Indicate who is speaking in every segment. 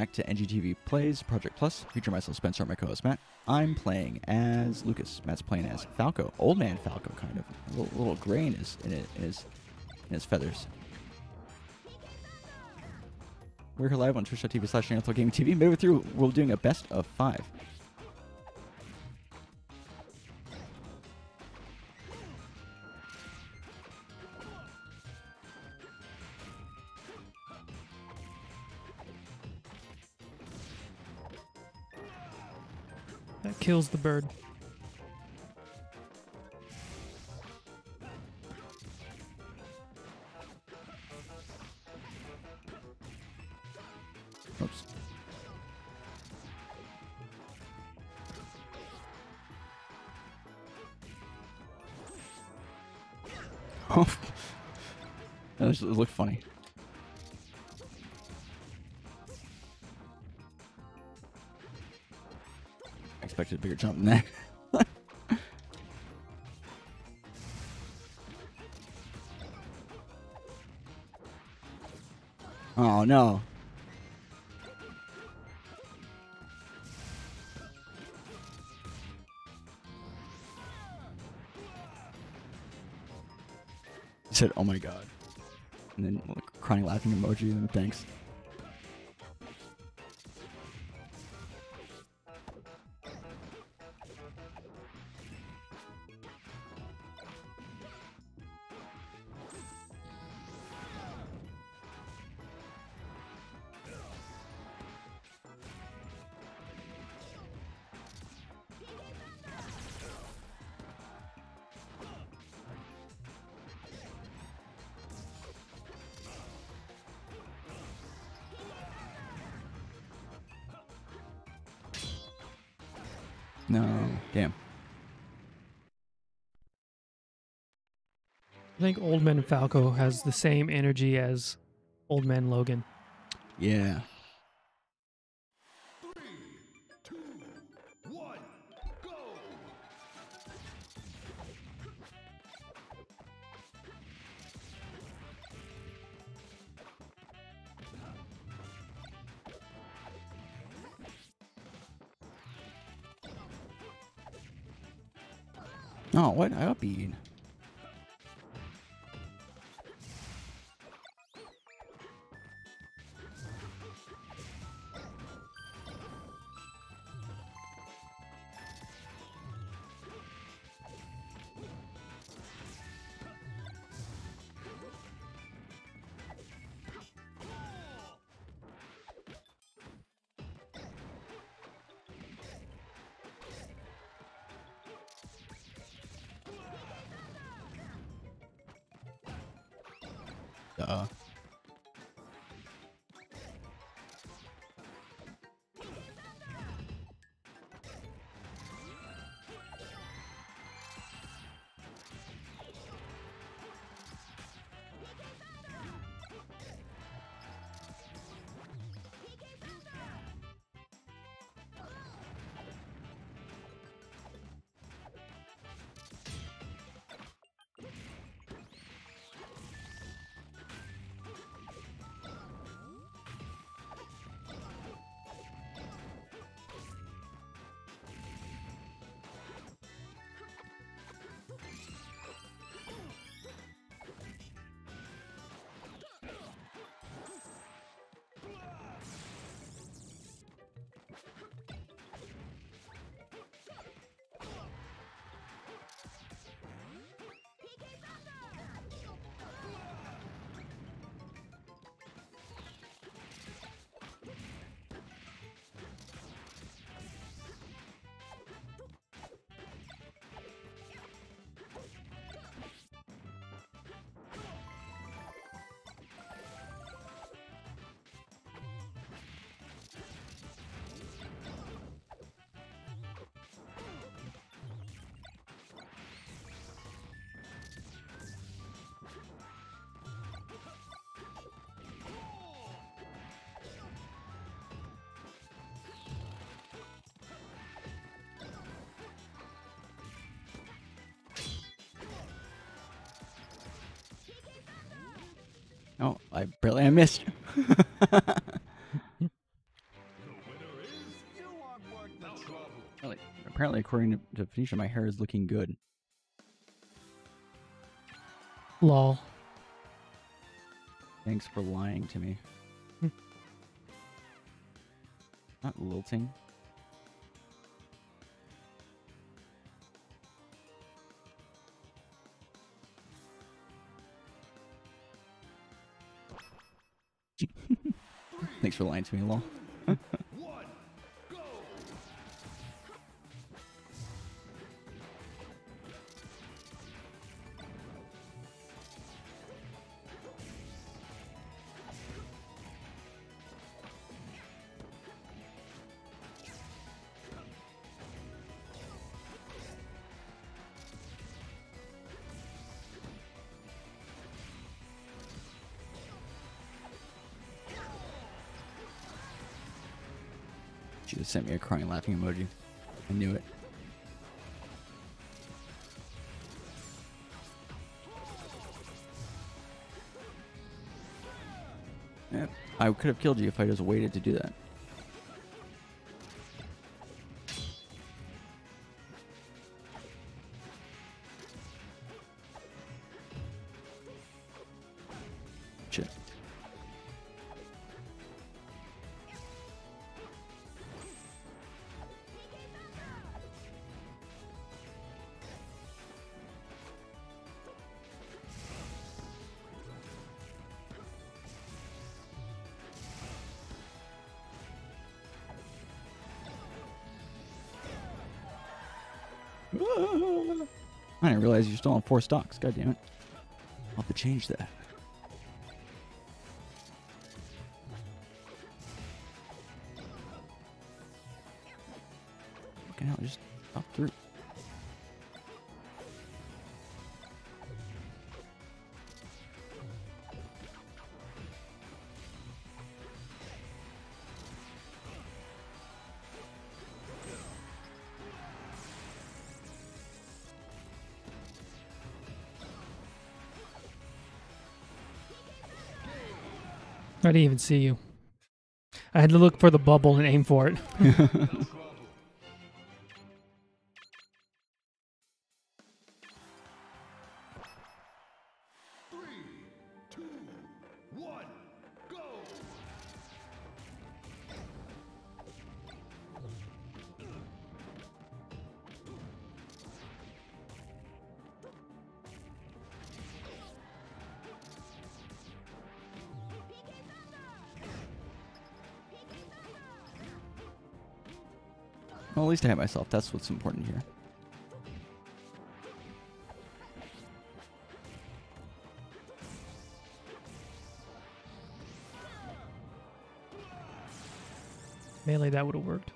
Speaker 1: back to NGTV Plays Project Plus. Feature myself, Spencer, and my co-host Matt. I'm playing as Lucas. Matt's playing as Falco, old man Falco, kind of. A little gray in his feathers. We're here live on twitch.tv/NetherGamingTV. Midway through, we're doing a best of 5.
Speaker 2: That kills the bird.
Speaker 1: Oops. Oh, that just looked funny. I expected a bigger jump than that. Oh no. He said, "Oh my god," and then like, crying, laughing emoji, and then thanks. No, damn.
Speaker 2: I think Old Man Falco has the same energy as Old Man Logan.
Speaker 1: Yeah.
Speaker 3: 3, 2, 1, go!
Speaker 1: Oh, what? I got beat. Duh. Oh, I missed. Apparently, according to Phoenicia, my hair is looking good.
Speaker 2: Lol.
Speaker 1: Thanks for lying to me. Not lilting. Thanks for lying to me, lol.
Speaker 3: One, go!
Speaker 1: She just sent me a crying, laughing emoji. I knew it. Yep. I could have killed you if I just waited to do that. Shit. I didn't realize you're still on 4 stocks. God damn it. I'll have to change that. Fucking hell, just up through.
Speaker 2: I didn't even see you. I had to look for the bubble and aim for it.
Speaker 3: Three, two, one, go!
Speaker 1: Well, at least I hit myself. That's what's important here.
Speaker 2: Melee, that would have worked.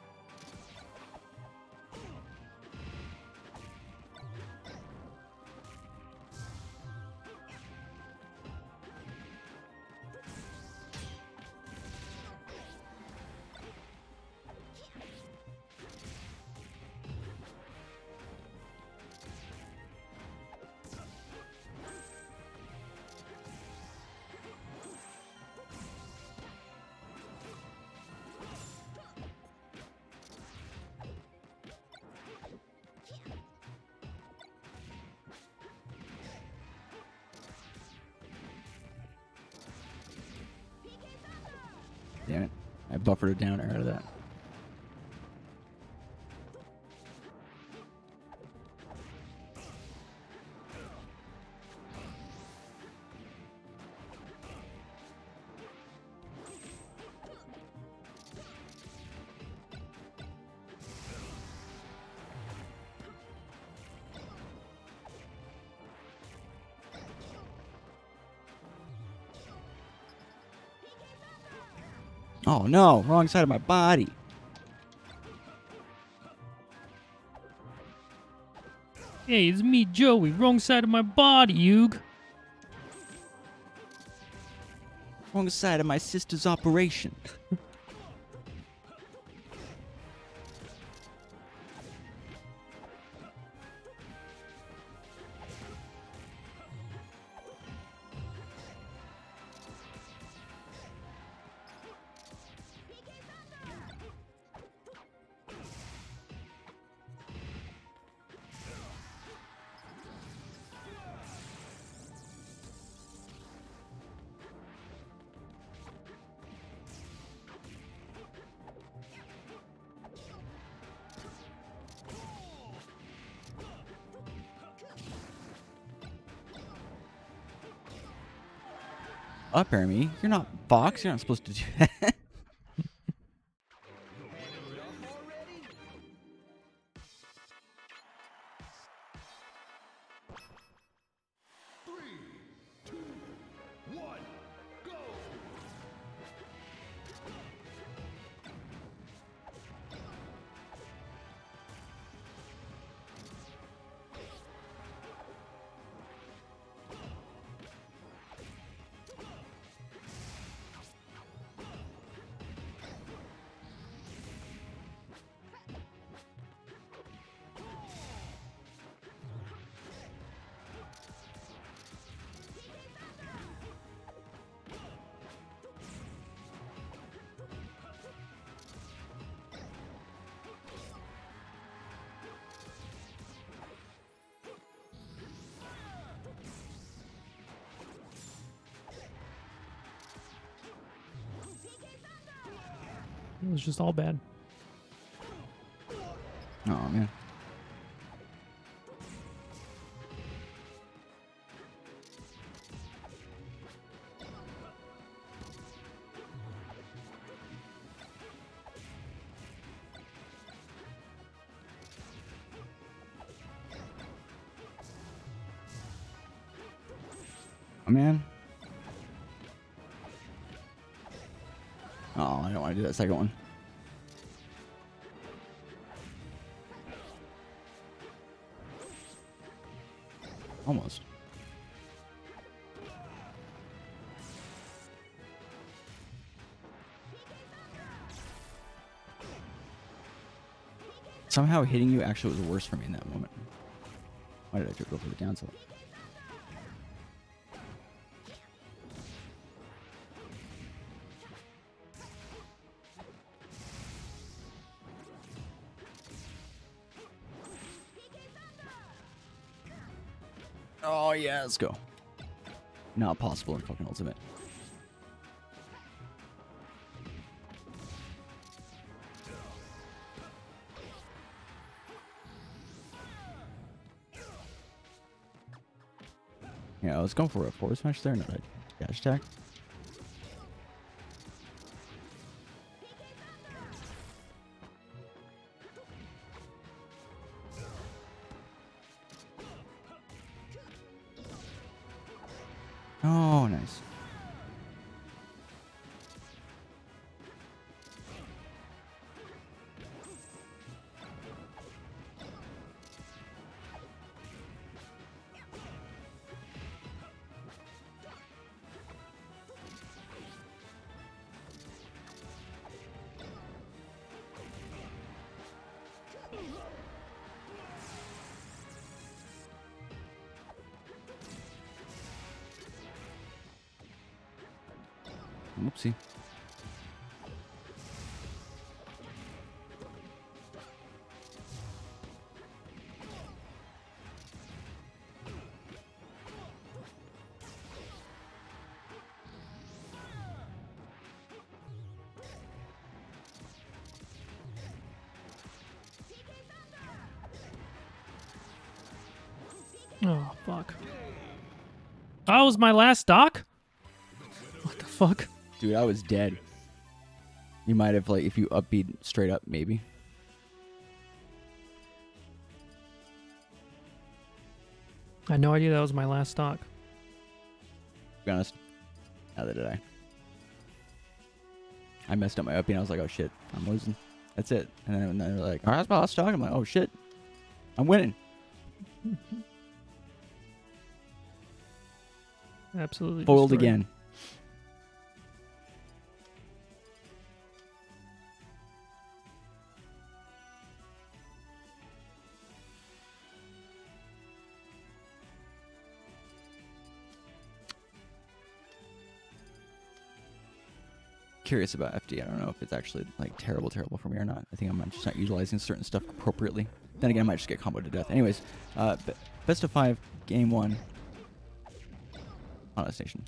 Speaker 1: Damn it. I buffered it down out of that. Oh no, wrong side of my body.
Speaker 2: Hey, it's me, Joey. Wrong side of my body, Hugh.
Speaker 1: Wrong side of my sister's operation. Up air me. You're not Fox. You're not supposed to do that.
Speaker 3: Three, two, one, go!
Speaker 2: It was just all bad.
Speaker 1: Oh man. Oh man. Oh, I don't want to do that second one. Almost. Somehow hitting you actually was worse for me in that moment. Why did I go for the down tilt? Oh yeah, let's go. Not possible in fucking Ultimate. Yeah, I was going for a forward smash there, not a dash attack. Oh, nice. Whoopsie.
Speaker 2: Oh, fuck. That was my last stock? What the fuck?
Speaker 1: Dude, I was dead. You might have, like, if you upbeat straight up, maybe.
Speaker 2: I had no idea that was my last stock.
Speaker 1: To be honest, neither did I. I messed up my upbeat and I was like, oh shit, I'm losing. That's it. And then they're like, all right, that's my last stock. I'm like, oh shit, I'm winning.
Speaker 2: Absolutely.
Speaker 1: Foiled
Speaker 2: destroyed.
Speaker 1: again. Curious about FD. I don't know if it's actually like terrible for me or not. I think I'm just not utilizing certain stuff appropriately. Then again, I might just get comboed to death. Anyways, best of 5, game 1 on a station.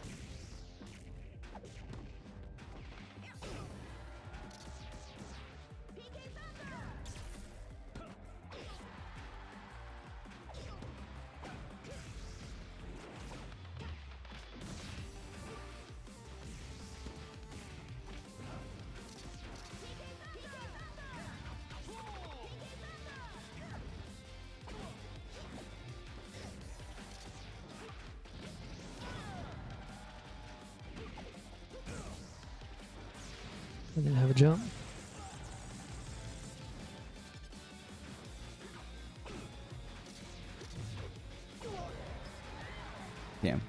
Speaker 2: I didn't have a jump.
Speaker 1: Damn.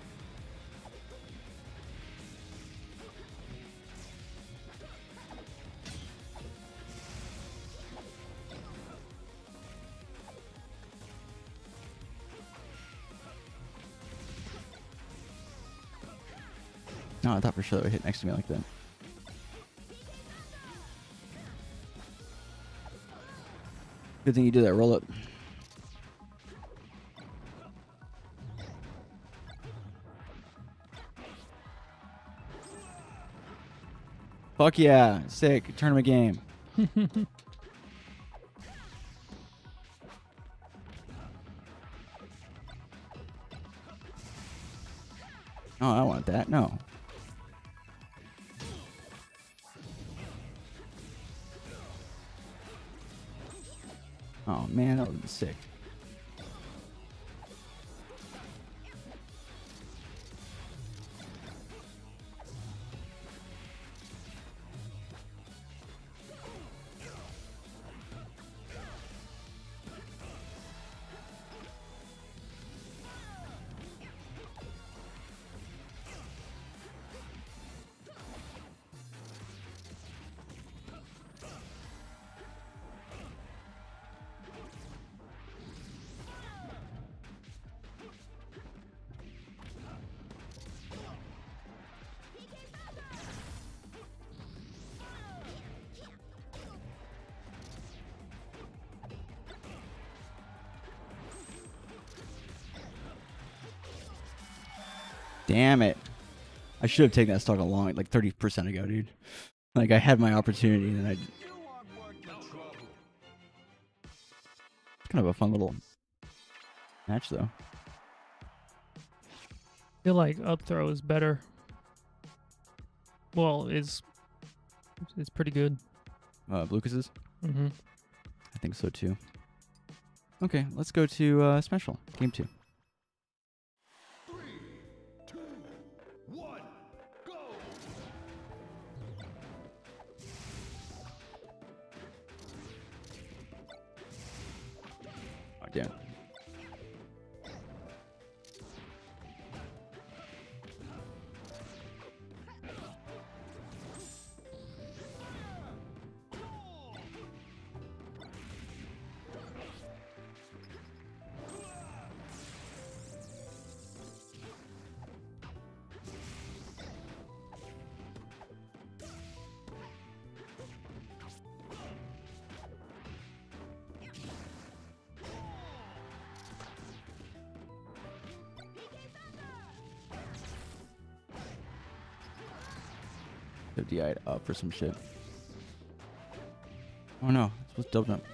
Speaker 1: No, I thought for sure it would hit next to me like that. Good thing you did that roll up. Fuck yeah. Sick. Tournament game. Oh, I want that. No. Oh, man. That would be sick. Damn it. I should have taken that stock along like 30% ago, dude. Like, I had my opportunity and I... Kind of a fun little match, though.
Speaker 2: I feel like up throw is better. Well, it's pretty good.
Speaker 1: Lucas's?
Speaker 2: Mm-hmm.
Speaker 1: I think so, too. Okay, let's go to Special. Game 2.
Speaker 3: 3, 2, 1, go!
Speaker 1: Oh, damn. DI'd up for some shit. Oh no, it's supposed to double jump.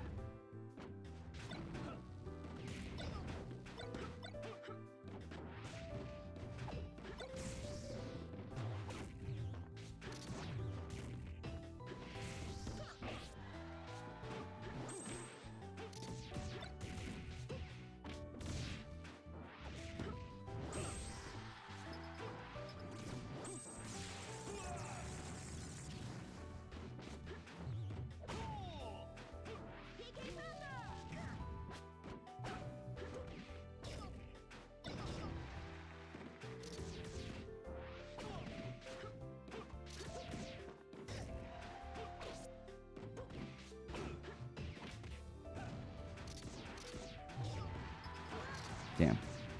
Speaker 1: Damn.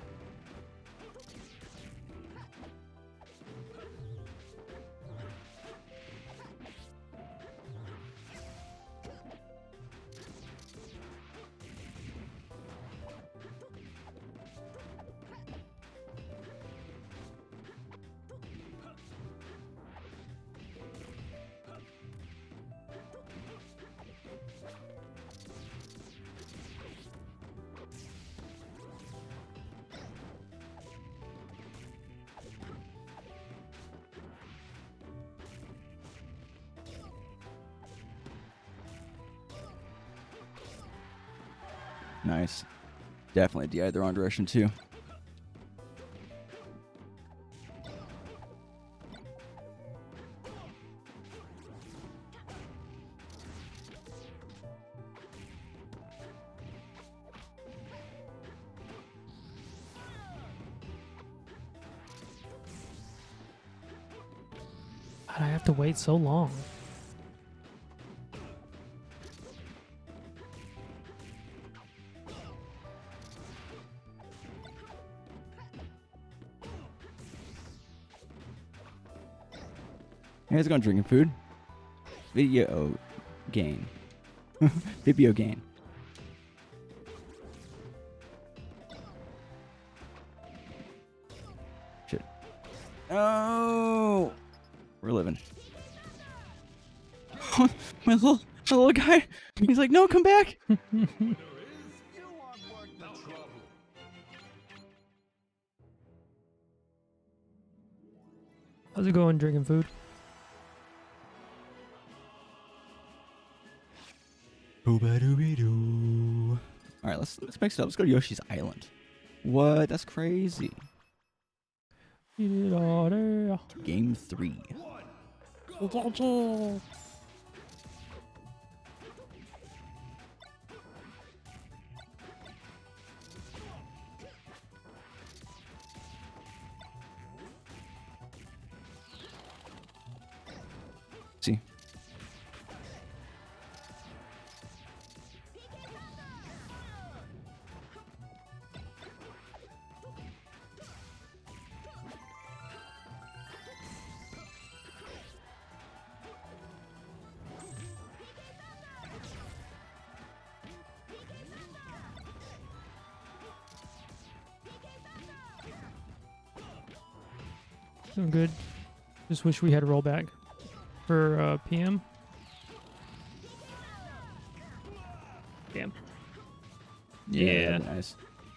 Speaker 1: Nice. Definitely DI'd the wrong direction too.
Speaker 2: God, I have to wait so long.
Speaker 1: Hey, how's it going, drinking food? Video gain. Video gain. Shit. Oh! We're living. my little guy. He's like, no, come back.
Speaker 3: You aren't worth the trouble.
Speaker 2: How's it going, drinking food?
Speaker 1: Boo-ba-doo-be-doo. All right, let's mix it up. Let's go to Yoshi's Island. What? That's crazy. Game 3. See.
Speaker 2: Doing good. Just wish we had a rollback for PM. Damn. Yeah.
Speaker 1: That'd be nice.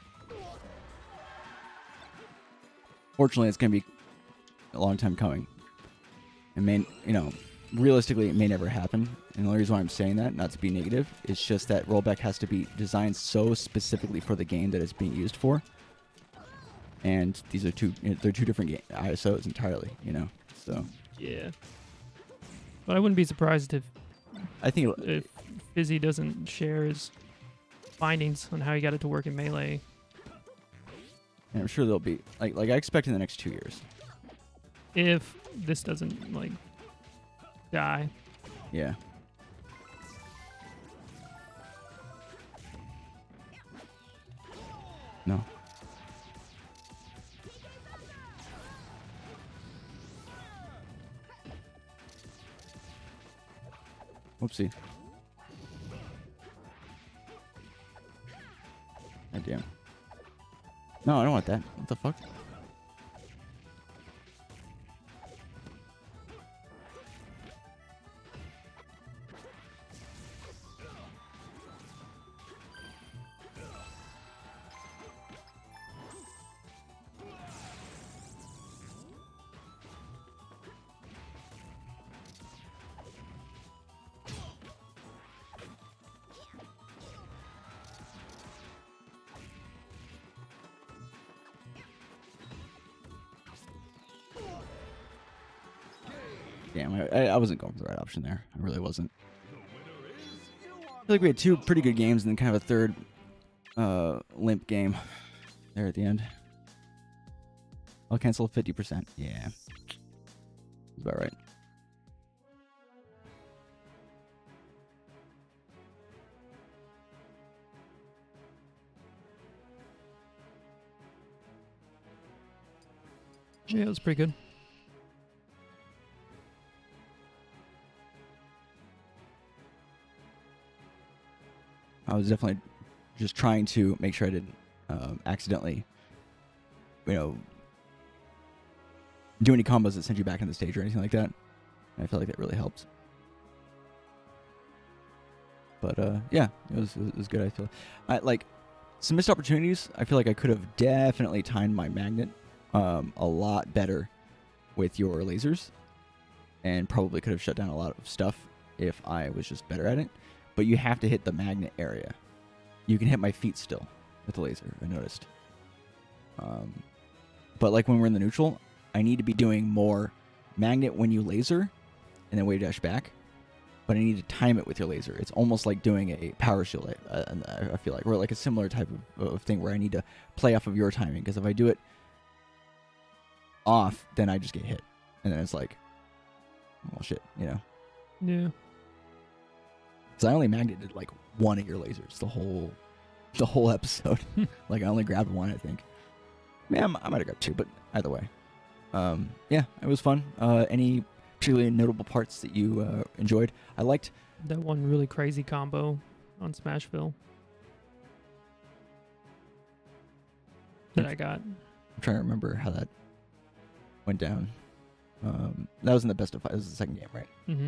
Speaker 1: Fortunately, it's gonna be a long time coming. It may, realistically, it may never happen. And the only reason why I'm saying that, not to be negative, is just that rollback has to be designed so specifically for the game that it's being used for. And these are they're two different ISOs entirely, So
Speaker 2: Yeah. But I wouldn't be surprised if
Speaker 1: I think
Speaker 2: Fizzy doesn't share his findings on how he got it to work in Melee.
Speaker 1: I'm sure there'll be like I expect in the next 2 years.
Speaker 2: If this doesn't die.
Speaker 1: Yeah. No. Whoopsie. God damn. No, I don't want that. What the fuck? Damn, I wasn't going for the right option there. I really wasn't. I feel like we had 2 pretty good games and then kind of a third limp game there at the end. I'll cancel 50%. Yeah. That's about right.
Speaker 2: Yeah, it was pretty good.
Speaker 1: I was definitely just trying to make sure I didn't accidentally, do any combos that send you back in the stage or anything like that. And I feel like that really helps. But yeah, it was good. I feel like some missed opportunities. I feel like I could have definitely timed my magnet a lot better with your lasers, and probably could have shut down a lot of stuff if I was just better at it. But you have to hit the magnet area. You can hit my feet still with the laser, I noticed. But like when we're in the neutral, I need to be doing more magnet when you laser and then wave dash back. But I need to time it with your laser. It's almost like doing a power shield, I feel like. Or like a similar type of thing where I need to play off of your timing. Because if I do it off, then I just get hit. And then it's like, well, shit, you know.
Speaker 2: Yeah.
Speaker 1: Because I only magneted like one of your lasers the whole episode. Like I only grabbed one, I think. Man, I might have grabbed two, but either way. Yeah, it was fun. Any particularly notable parts that you enjoyed? I liked
Speaker 2: That one really crazy combo on Smashville that I got.
Speaker 1: I'm trying to remember how that went down. That was in the best of 5. This was the second game, right?
Speaker 2: Mm-hmm.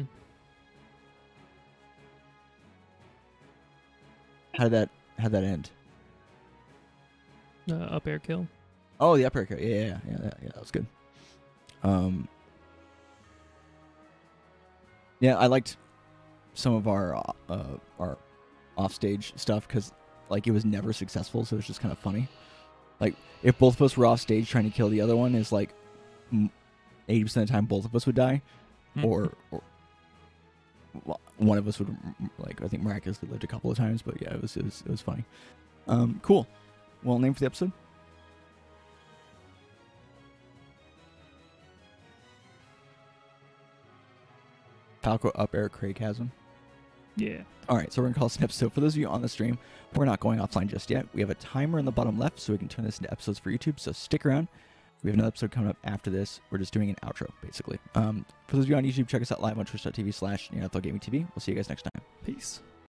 Speaker 1: How'd that end?
Speaker 2: Up air kill.
Speaker 1: Oh, the up air kill. Yeah, that was good. Yeah, I liked some of our offstage stuff because like it was never successful, so it's just kind of funny. Like if both of us were off stage trying to kill the other one, is like 80% of the time both of us would die, or one of us would, like, I think miraculously lived a couple of times. But yeah, it was funny. Cool. Well, name for the episode. Falco up air Kreygasm.
Speaker 2: Yeah.
Speaker 1: All right, so we're going to call this an episode. For those of you on the stream, we're not going offline just yet. We have a timer in the bottom left, so we can turn this into episodes for YouTube, so stick around. We have another episode coming up after this. We're just doing an outro, basically. For those of you on YouTube, check us out live on twitch.tv/NeanderThalGamingTV. We'll see you guys next time.
Speaker 2: Peace.